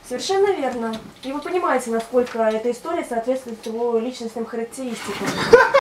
Совершенно верно. И вы понимаете, насколько эта история соответствует его личностным характеристикам.